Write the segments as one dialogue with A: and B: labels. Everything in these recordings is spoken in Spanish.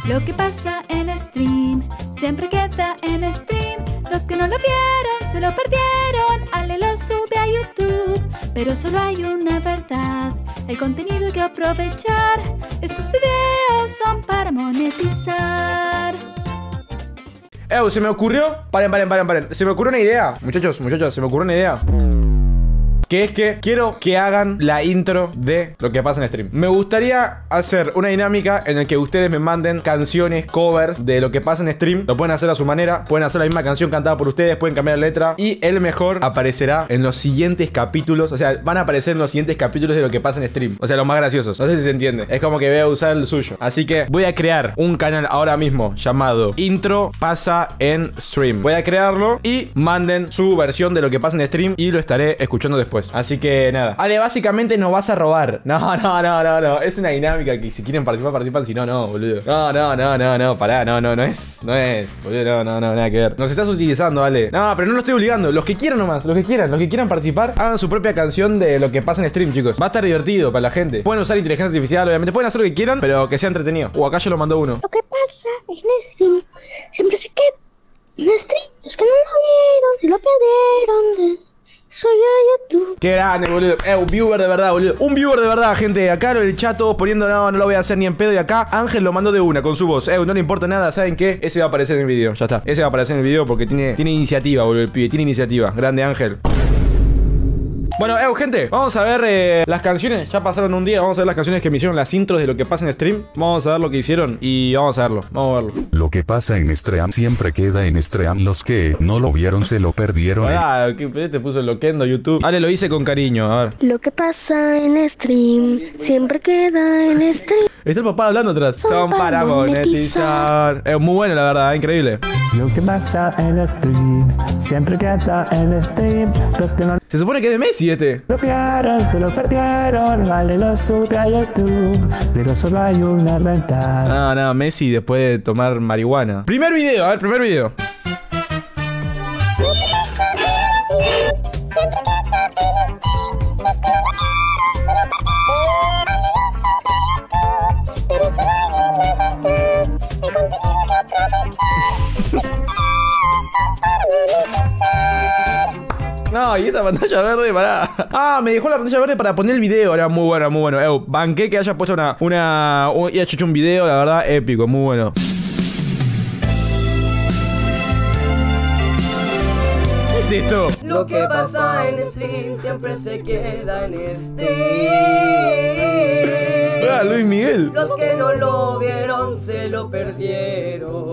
A: Lo que pasa en stream siempre queda en stream. Los que no lo vieron se lo perdieron. Ale lo sube a YouTube, pero solo hay una verdad: el contenido hay que aprovechar. Estos videos son para monetizar.
B: Se me ocurrió. Paren. Se me ocurrió una idea. Muchachos, se me ocurrió una idea. Que es que quiero que hagan la intro de lo que pasa en stream. Me gustaría hacer una dinámica en la que ustedes me manden canciones, covers de lo que pasa en stream. Lo pueden hacer a su manera. Pueden hacer la misma canción cantada por ustedes. Pueden cambiar la letra. Y el mejor aparecerá en los siguientes capítulos. O sea, van a aparecer en los siguientes capítulos de lo que pasa en stream. O sea, los más graciosos. No sé si se entiende. Es como que voy a usar el suyo. Así que voy a crear un canal ahora mismo llamado Intro Pasa en Stream. Voy a crearlo y manden su versión de lo que pasa en stream y lo estaré escuchando después. Así que nada. Ale, básicamente nos vas a robar. No. Es una dinámica que si quieren participar, participan. Si no, no, boludo. No. Pará, no es, boludo. No, nada que ver. Nos estás utilizando, Ale. No, pero no lo estoy obligando. Los que quieran nomás. Los que quieran participar, hagan su propia canción de lo que pasa en stream, chicos. Va a estar divertido para la gente. Pueden usar inteligencia artificial, obviamente. Pueden hacer lo que quieran, pero que sea entretenido. Acá yo lo mandó uno.
C: Lo que pasa en stream siempre se queda en stream. Los que no lo vieron se lo perdieron. Soy yo, YouTube.
B: Qué grande, boludo. Un viewer de verdad, boludo. Un viewer de verdad, gente. Acá en el chat todos poniendo no lo voy a hacer ni en pedo. Y acá Ángel lo mandó de una con su voz. No le importa nada, ¿saben qué? Ese va a aparecer en el video. Ya está. Ese va a aparecer en el video porque tiene iniciativa, boludo. El pibe tiene iniciativa. Grande Ángel. Bueno, gente, vamos a ver las canciones. Ya pasaron un día, vamos a ver las canciones que me hicieron, las intros de lo que pasa en stream. Vamos a ver lo que hicieron y vamos a verlo,
D: Lo que pasa en stream siempre queda en stream. Los que no lo vieron se lo perdieron.
B: ¿Qué te puso el loquendo YouTube? Ale, lo hice con cariño, a ver.
C: Lo que pasa en stream siempre queda en stream.
B: Está el papá hablando atrás. Son para monetizar. Muy bueno, la verdad, increíble.
E: Lo que pasa en stream siempre queda en stream. Los que no
B: se supone que es de Messi este.
E: Lo vieron, se lo perdieron. Vale, lo sube a YouTube, pero solo hay una ventana.
B: No, Messi después de tomar marihuana. Primer video, a ver, primer video. No, y esta pantalla verde, pará. Me dejó la pantalla verde para poner el video. Era muy bueno. Banqué que haya puesto y haya hecho un video, la verdad, épico, muy bueno. ¿Qué es esto?
F: Lo que pasa en stream siempre se queda en stream.
B: Luis Miguel.
F: Los que no lo vieron se lo perdieron.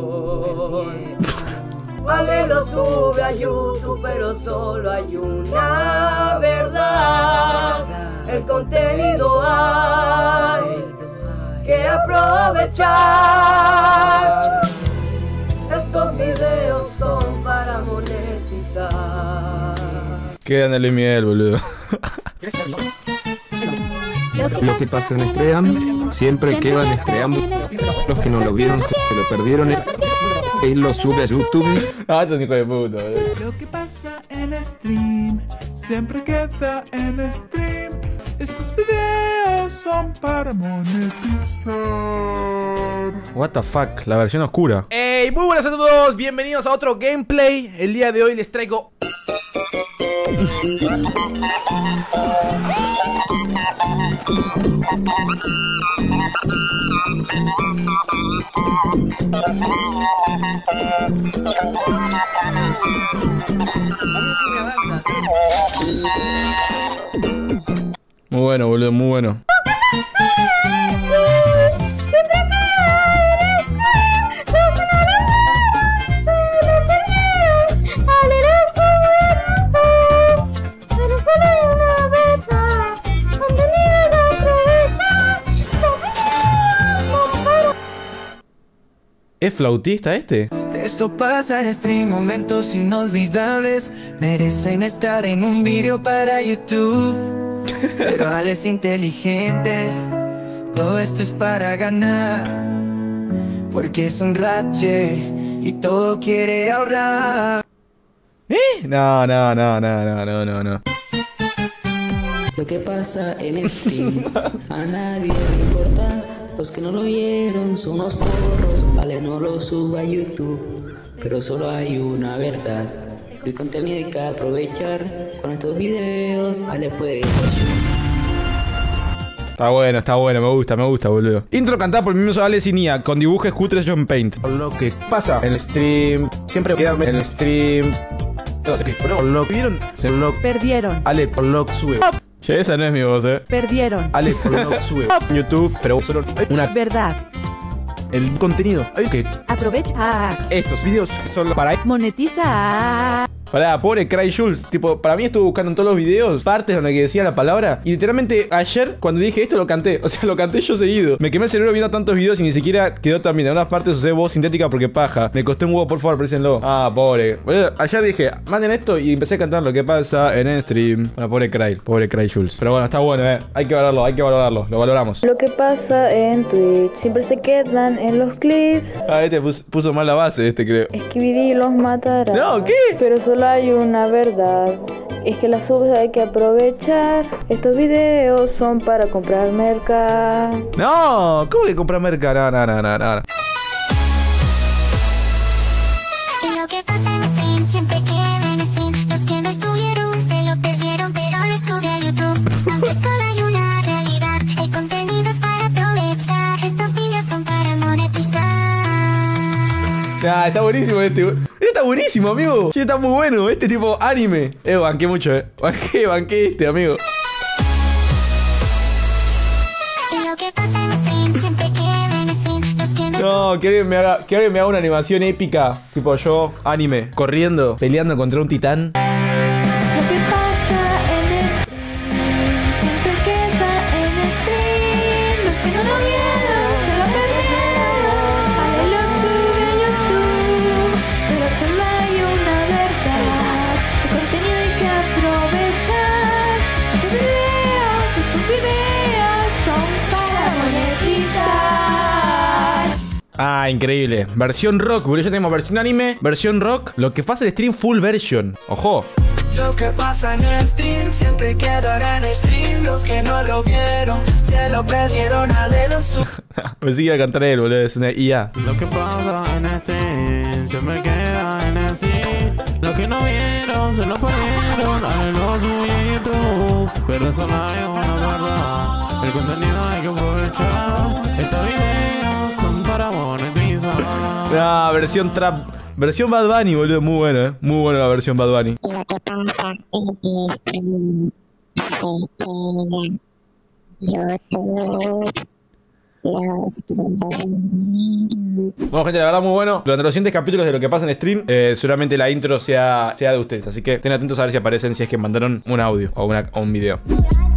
F: Vale, lo sube a YouTube, pero solo hay una verdad: el contenido hay que aprovechar. Estos videos son para monetizar.
B: Quedan de Luis Miguel, boludo.
G: Lo que pasa en stream siempre queda en stream. Los que no lo vieron se lo perdieron. Él lo sube a YouTube.
B: Esto es un hijo de puta, boludo.
H: Lo que pasa en stream siempre queda en stream. Estos videos son para monetizar.
B: What the fuck, la versión oscura. Hey, muy buenas a todos, bienvenidos a otro gameplay. El día de hoy les traigo muy bueno, boludo, muy bueno. ¿Es flautista este?
I: Esto pasa en stream, momentos inolvidables. Merecen estar en un video para YouTube. Pero Ale es inteligente. Todo esto es para ganar. Porque es un rache y todo quiere ahorrar.
B: No.
J: Lo que pasa en stream a nadie le importa. Los que no lo vieron son unos forros, vale, no lo suba a YouTube. Pero solo hay una verdad, el contenido hay que aprovechar. Con estos videos, vale, puede ir.
B: Está bueno, me gusta, boludo. Intro cantada por el mismo Ale Sinia, con dibujos cutres hecho en Paint. Lo que pasa en el stream, siempre quedan en el stream. Lo vieron, se lo
K: perdieron.
B: Ale, lo sube. Che, esa no es mi voz,
K: Perdieron.
B: Ale, lo sube. YouTube, pero solo hay una
K: verdad.
B: El contenido, hay que
K: aprovechar.
B: Estos videos son para
K: monetizar.
B: Pará, pobre Cry Jules. Tipo, para mí estuve buscando en todos los videos partes donde que decía la palabra. Y literalmente ayer, cuando dije esto, lo canté. O sea, lo canté yo seguido. Me quemé el cerebro viendo tantos videos y ni siquiera quedó tan bien. En unas partes usé voz sintética porque paja. Me costó un huevo, por favor, présenlo. Ah, pobre. Boludo, ayer dije, manden esto y empecé a cantar lo que pasa en el stream. Bueno, pobre Cry Jules. Pero bueno, está bueno, Hay que valorarlo. Lo valoramos.
L: Lo que pasa en Twitch siempre se quedan en los clips.
B: Ah, este puso mal la base, creo.
L: Skibidi los matará.
B: No, ¿qué?
L: Pero solo hay una verdad, es que las subs hay que aprovechar. Estos videos son para comprar merca.
B: No, ¿cómo que comprar merca? No.
M: Lo que pasa en stream siempre queda en stream. Los que no estuvieron se lo perdieron, pero lo sube a YouTube. Aunque solo hay una realidad, el contenido es para aprovechar. Estos videos son para monetizar.
B: Está buenísimo está buenísimo, amigo. Sí, está muy bueno. Este tipo anime. Banqué mucho, Banqué amigo. No, que alguien me haga una animación épica. Tipo yo, anime, corriendo, peleando contra un titán.
A: Lo que pasa en stream siempre queda en stream. Los que no lo vieron se lo perdieron. Ale lo sube a YouTube, pero solo hay una verdad. El contenido hay que aprovechar. Estos videos son para monetizar.
B: Ah, increíble. Versión rock, boludo. Ya tenemos versión anime, versión rock. Lo que pasa en stream full version. Ojo.
I: Lo que pasa en el stream siempre quedará en el stream. Los que no lo vieron se lo perdieron. Ale lo sube.
B: Pensé que iba a cantar él, boludo. Es una IA.
N: Lo que pasa en el stream siempre queda en el stream. Los que no vieron se lo perdieron. Ale lo sube a YouTube, pero solo hay una verdad. El contenido hay que aprovechar. Estos videos son para monetizar.
B: Ah, versión trap. Versión Bad Bunny, boludo. Muy buena, Muy buena la versión Bad Bunny.
M: Y lo que pasa en el stream se queda en YouTube. Los que lo vieron.
B: Bueno, gente, la verdad muy bueno. Durante los siguientes capítulos de lo que pasa en stream, seguramente la intro sea de ustedes. Así que estén atentos a ver si aparecen, si es que mandaron un audio o un video.